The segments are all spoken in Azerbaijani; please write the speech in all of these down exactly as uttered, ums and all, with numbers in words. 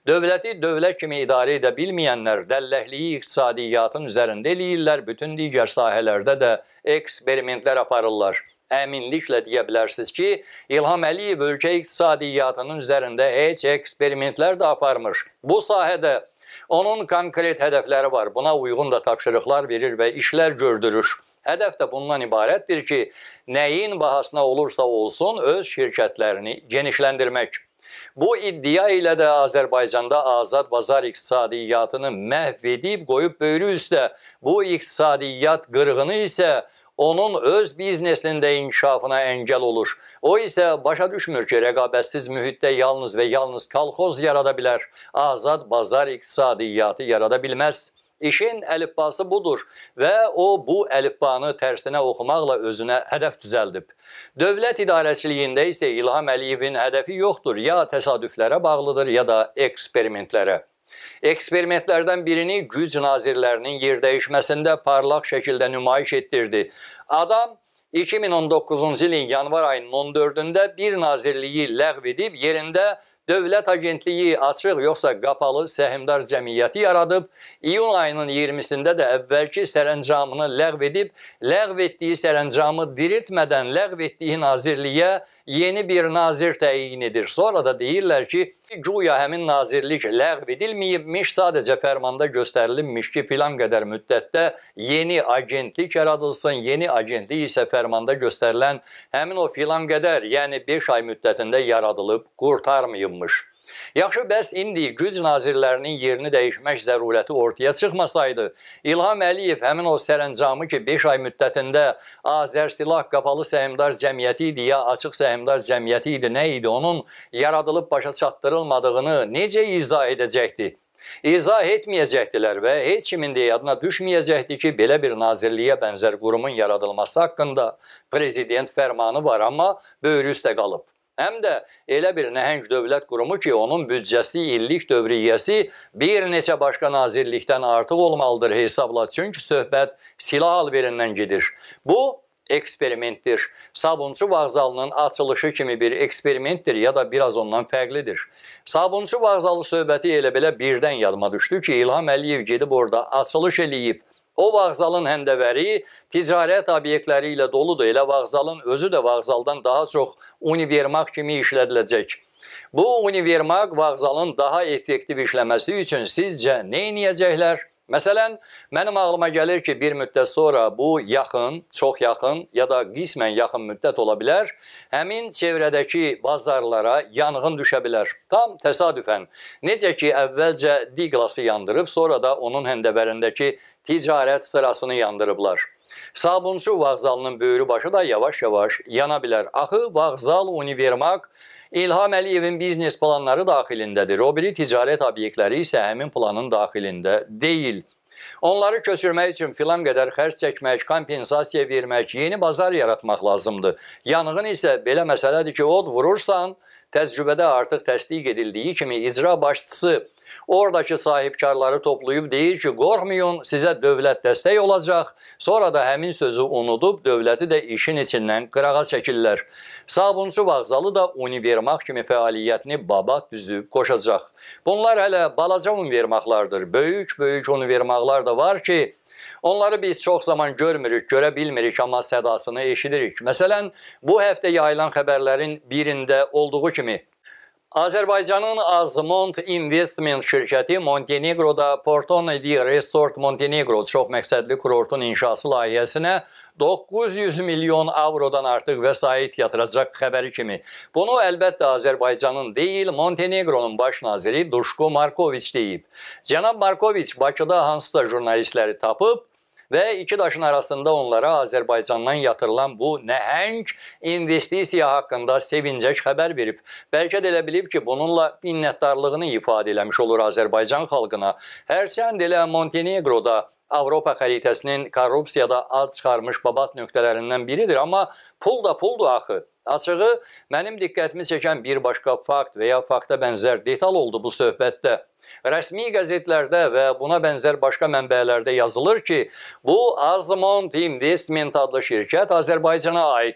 Dövləti dövlət kimi idarə edə bilməyənlər dəlləkliyi iqtisadiyyatın üzərində eləyirlər, bütün digər sahələrdə də eksperimentlər aparırlar. Əminliklə deyə bilərsiniz ki, İlham Əliyev ölkə iqtisadiyyatının üzərində heç eksperimentlər də aparmır. Bu sahədə onun konkret hədəfləri var, buna uyğun da tapşırıqlar verir və işlər gördürür. Hədəf də bundan ibarətdir ki, nəyin bahasına olursa olsun öz şirkətlərini genişləndirmək. Bu iddia ilə də Azərbaycanda azad bazar iqtisadiyyatını məhv edib qoyub böyrü üstə, bu iqtisadiyyat qırğını isə onun öz biznesində inkişafına əngəl olur. O isə başa düşmür ki, rəqabətsiz mühitdə yalnız və yalnız kolxoz yarada bilər, azad bazar iqtisadiyyatı yarada bilməz. İşin əlifbası budur və o bu əlifbanı tərsinə oxumaqla özünə hədəf düzəldib. Dövlət idarəçiliyində isə İlham Əliyevin hədəfi yoxdur, ya təsadüflərə bağlıdır, ya da eksperimentlərə. Eksperimentlərdən birini güc nazirlərinin yerdəyişməsində parlaq şəkildə nümayiş etdirdi. Adam iki min on doqquzuncu ilin yanvar ayının on dördündə bir nazirliyi ləğv edib, yerində Dövlət Agentliyi açıq yoxsa qapalı səhmdar cəmiyyəti yaradıb, iyun ayının iyirmisində də əvvəlki sərəncamını ləğv edib, ləğv etdiyi sərəncamı diriltmədən ləğv etdiyi nazirliyə yeni bir nazir təyin edir. Sonra da deyirlər ki, güya həmin nazirlik ləğv edilməyibmiş, sadəcə fərmanda göstərilinmiş ki, filan qədər müddətdə yeni agentlik yaradılsın, yeni agentlik isə fərmanda göstərilən həmin o filan qədər, yəni beş ay müddətində yaradılıb qurtarmayıbmış. Yaxşı, bəs indi güc nazirlərinin yerini dəyişmək zərurəti ortaya çıxmasaydı, İlham Əliyev həmin o sərəncamı ki, beş ay müddətində Azərsilah qapalı səhmdar cəmiyyəti idi, ya açıq səhmdar cəmiyyəti idi, nə idi, onun yaradılıb başa çatdırılmadığını necə izah edəcəkdi? İzah etməyəcəkdilər və heç kimin də yadına düşməyəcəkdi ki, belə bir nazirliyə bənzər qurumun yaradılması haqqında prezident fərmanı var, amma böyrü üstə qalıb. Həm də elə bir nəhəng dövlət qurumu ki, onun büdcəsi, illik dövriyyəsi bir neçə başqa nazirlikdən artıq olmalıdır hesabla. Çünki söhbət silah alverindən gedir. Bu eksperimentdir. Sabunçu vağzalının açılışı kimi bir eksperimentdir ya da biraz ondan fərqlidir. Sabunçu vağzalı söhbəti elə belə birdən yadıma düşdü ki, İlham Əliyev gedib orada açılış eləyib. O vağzalın həndəvəri ticarət obyektləri ilə doludur. Elə vağzalın özü də vağzaldan daha çox univermaq kimi işlədiləcək. Bu univermaq vağzalın daha effektiv işləməsi üçün sizcə nə edəcəklər? Məsələn, mənim ağlıma gəlir ki, bir müddət sonra bu yaxın, çox yaxın ya da qismən yaxın müddət ola bilər, həmin çevrədəki bazarlara yanğın düşə bilər. Tam təsadüfən. Necə ki, əvvəlcə Diglası yandırıb, sonra da onun həndəvərindəki ticarət sırasını yandırıblar. Sabunçu vağzalının böyrü başı da yavaş-yavaş yana bilər. Axı, vağzal, univermaq İlham Əliyevin biznes planları daxilindədir. O biri ticarət obyektləri isə həmin planın daxilində deyil. Onları köçürmək üçün filan qədər xərc çəkmək, kompensasiya vermək, yeni bazar yaratmaq lazımdır. Yanğın isə belə məsələdir ki, od vurursan, təcrübədə artıq təsdiq edildiyi kimi icra başçısı oradakı sahibkarları toplayıb deyir ki, qorxmayın, sizə dövlət dəstək olacaq. Sonra da həmin sözü unudub, dövləti də işin içindən qırağa çəkirlər. Sabunçu vağzalı da univermaq kimi fəaliyyətini babat düzüb qoşacaq. Bunlar hələ balaca univermaqlardır. Böyük-böyük univermaqlar da var ki, onları biz çox zaman görmürük, görə bilmirik, amma sədasını eşidirik. Məsələn, bu həftə yayılan xəbərlərin birində olduğu kimi, Azərbaycanın Azmont Investment şirkəti Montenegroda Portonovi Resort Montenegro çox məqsədli kurortun inşası layihəsinə doqquz yüz milyon avrodan artıq vəsait yatıracaq xəbəri kimi. Bunu əlbəttə Azərbaycanın deyil, Montenegronun baş naziri Duşko Markoviç deyib. Cənab Markoviç Bakıda hansısa jurnalistləri tapıb və iki daşın arasında onlara Azərbaycandan yatırılan bu nəhəng investisiya haqqında sevincək xəbər verib. Bəlkə də elə bilib ki, bununla minnətdarlığını ifadə eləmiş olur Azərbaycan xalqına. Hərçənd elə Montenegroda Avropa xəritəsinin korrupsiyada ad çıxarmış babat nöqtələrindən biridir, amma pul da puldur axı. Açığı, mənim diqqətimi çəkən bir başqa fakt və ya fakta bənzər detal oldu bu söhbətdə. Rəsmi qəzetlərdə və buna bənzər başqa mənbələrdə yazılır ki, bu Azmont Investment adlı şirkət Azərbaycana aiddir.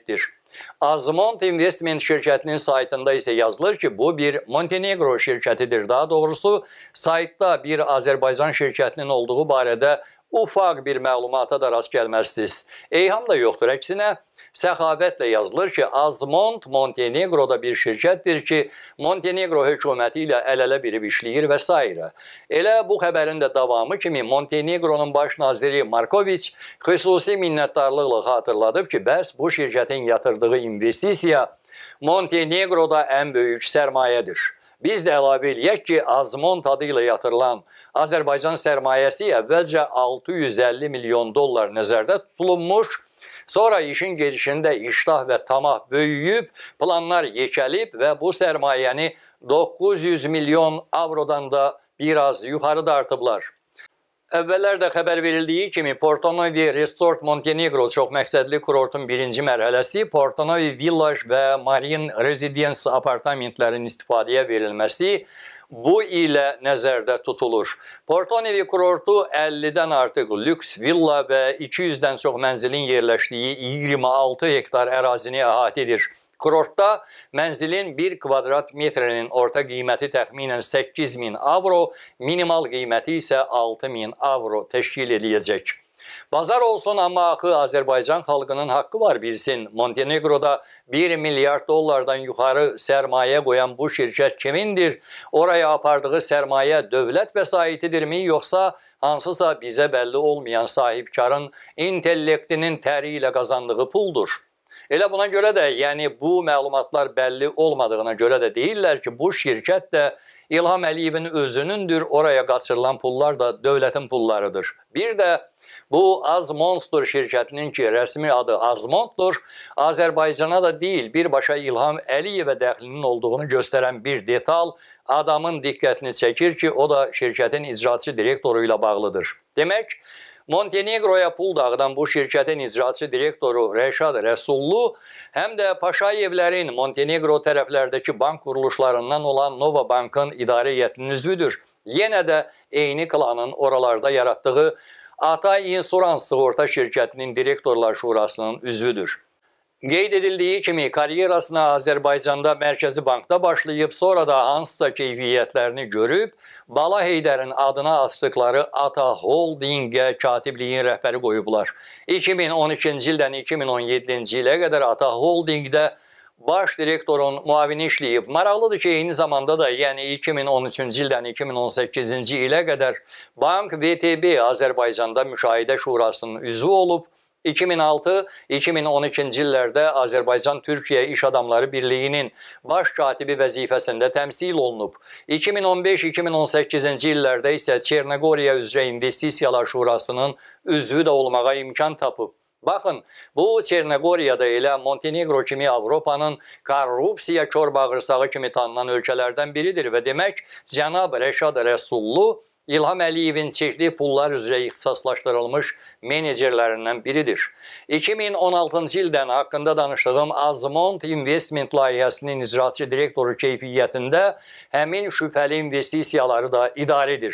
Azmont Investment şirkətinin saytında isə yazılır ki, bu bir Montenegro şirkətidir. Daha doğrusu, saytda bir Azərbaycan şirkətinin olduğu barədə ufaq bir məlumata da rast gəlməzsiniz. Eyham da yoxdur. Əksinə, səxavətlə yazılır ki, Azmont Montenegroda bir şirkətdir ki, Montenegro hökuməti ilə əl-ələ birib işləyir və s. Elə bu xəbərin də davamı kimi Montenegronun baş naziri Markoviç xüsusi minnətdarlıqla xatırladıb ki, bəs bu şirkətin yatırdığı investisiya Montenegroda ən böyük sərmayədir. Biz də əlavə eləyək ki, Azmont adı ilə yatırılan Azərbaycan sərmayəsi əvvəlcə altı yüz əlli milyon dollar nəzərdə tutulmuş. Sonra işin gedişində iştah və tamah böyüyüb, planlar yekəlib və bu sərmayəni doqquz yüz milyon avrodan da biraz yuxarı dartıblar. Əvvəllərdə xəbər verildiyi kimi Portonovi Resort Montenegro çoxməqsədli kurortun birinci mərhələsi Portonovi Village və Marine Residence apartamentlərin istifadəyə verilməsi bu ilə nəzərdə tutulur. Portonovi kurortu əllidən artıq lüks villa və iki yüzdən çox mənzilin yerləşdiyi iyirmi altı hektar ərazini əhatə edir. Kurortda mənzilin bir kvadrat metrinin orta qiyməti təxminən səkkiz min avro, minimal qiyməti isə altı min avro təşkil edəcək. Bazar olsun, amma axı Azərbaycan xalqının haqqı var bilsin. Montenegroda bir milyard dollardan yuxarı sərmayə qoyan bu şirkət kimindir? Oraya apardığı sərmayə dövlət vəsaitidirmi, yoxsa hansısa bizə bəlli olmayan sahibkarın intellektinin təri ilə qazandığı puldur? Elə buna görə də, yəni bu məlumatlar bəlli olmadığına görə də deyirlər ki, bu şirkət də İlham Əliyevin özünündür, oraya qaçırılan pullar da dövlətin pullarıdır. Bir də bu Azmonster şirkətinin ki, rəsmi adı Azmontdur, Azərbaycana da deyil, birbaşa İlham Əliyevə dəxlinin olduğunu göstərən bir detal adamın diqqətini çəkir ki, o da şirkətin icraçı direktoru ilə bağlıdır. Demək, Montenegroya pul dağıdan bu şirkətin icraçı direktoru Rəşad Rəsullu həm də Paşayevlərin Montenegro tərəflərdəki bank quruluşlarından olan Nova Bankın idarə heyətinin üzvüdür. Yenə də eyni klanın oralarda yaratdığı Ata İnsurans Sığorta şirkətinin direktorlar şurasının üzvüdür. Qeyd edildiyi kimi karyerasına Azərbaycanda Mərkəzi Bankda başlayıb, sonra da hansısa keyfiyyətlərini görüb, Bala Heydərin adına açdıqları Ata Holdingə katibliyin rəhbəri qoyublar. iki min on ikinci ildən iki min on yeddinci ilə qədər Ata Holdingdə baş direktorun müavini işləyib. Maraqlıdır ki, eyni zamanda da, yəni iki min on üçüncü ildən iki min on səkkizinci ilə qədər Bank V T B Azərbaycanda Müşahidə Şurasının üzvü olub. iki min altı iki min on ikinci illərdə Azərbaycan-Türkiyə İş Adamları Birliyinin baş katibi vəzifəsində təmsil olunub. iki min on beş iki min on səkkizinci illərdə isə Çernogoriya üzrə İnvestisiyalar Şurasının üzvü də olmağa imkan tapıb. Baxın, bu Çernogoriyada elə Montenegro kimi Avropanın korrupsiya kör bağırsağı kimi tanınan ölkələrdən biridir və demək, cənab Rəşad Rəsullu İlham Əliyevin çeşitli pullar üzrə ixtisaslaşdırılmış menecerlərindən biridir. iki min on altıncı ildən haqqında danışdığım Azmont Investment layihəsinin icraçı direktoru keyfiyyətində həmin şübhəli investisiyaları da idarə edir.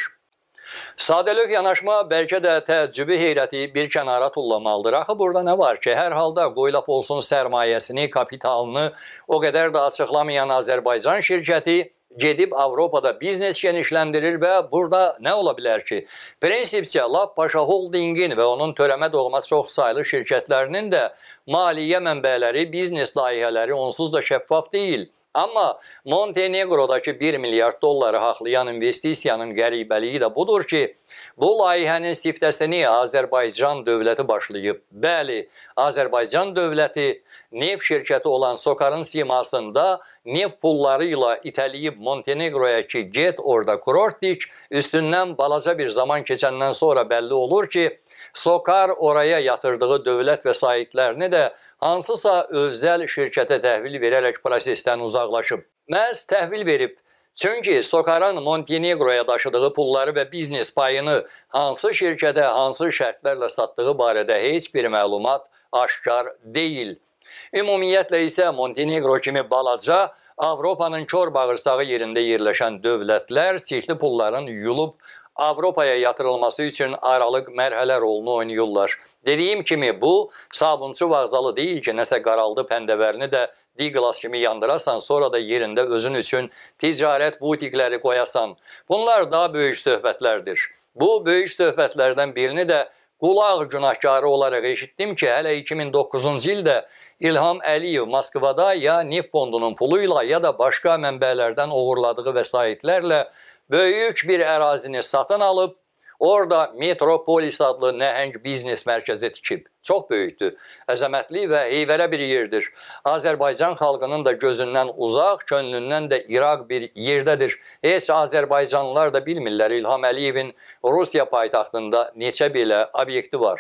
Sadəlövh yanaşma bəlkə də təəccübü heyrəti bir kənara tullamalıdır. Axı burada nə var ki, hər halda qoylap olsun sərmayəsini, kapitalını o qədər də açıqlamayan Azərbaycan şirkəti gedib Avropada biznes genişləndirir və burada nə ola bilər ki, prinsipcə lap Paşa Holdingin və onun törəmə doğma çox saylı şirkətlərinin də maliyyə mənbələri, biznes layihələri onsuz da şəffaf deyil. Amma Montenegrodakı bir milyard dolları haqlayan investisiyanın qəribəliyi də budur ki, bu layihənin siftəsini Azərbaycan dövləti başlayıb. Bəli, Azərbaycan dövləti neft şirkəti olan Sokarın simasında neft pulları ilə itəliyib Montenegroya ki, get orada kurort dik, üstündən balaca bir zaman keçəndən sonra bəlli olur ki, Sokar oraya yatırdığı dövlət vəsaitlərini də hansısa özəl şirkətə təhvil verərək prosesdən uzaqlaşıb. Məhz təhvil verib. Çünki Sokarın Montenegroya daşıdığı pulları və biznes payını hansı şirkətə, hansı şərtlərlə satdığı barədə heç bir məlumat aşkar deyil. Ümumiyyətlə isə Montenegro kimi balaca, Avropanın kör bağırsağı yerində yerləşən dövlətlər çeşitli pulların yuyulub Avropaya yatırılması üçün aralıq mərhələ rolunu oynayırlar. Dediyim kimi bu sabunçu vağzalı deyil ki, nəsə qaraldı pəndəvərini də Diglas kimi yandırasan, sonra da yerində özün üçün ticarət butikləri qoyasan. Bunlar daha böyük söhbətlərdir. Bu böyük söhbətlərdən birini də qulaq günahkarı olaraq eşitdim ki, hələ iki min doqquzuncu ildə İlham Əliyev Moskvada ya neft fondunun puluyla ya da başqa mənbələrdən uğurladığı vəsaitlərlə böyük bir ərazini satın alıb, orada Metropolis adlı nəhəng biznes mərkəzi tikib. Çox böyükdür, əzəmətli və heyvərə bir yerdir. Azərbaycan xalqının da gözündən uzaq, könlündən də İraq bir yerdədir. Heç Azərbaycanlılar da bilmirlər İlham Əliyevin Rusiya paytaxtında neçə belə obyekti var.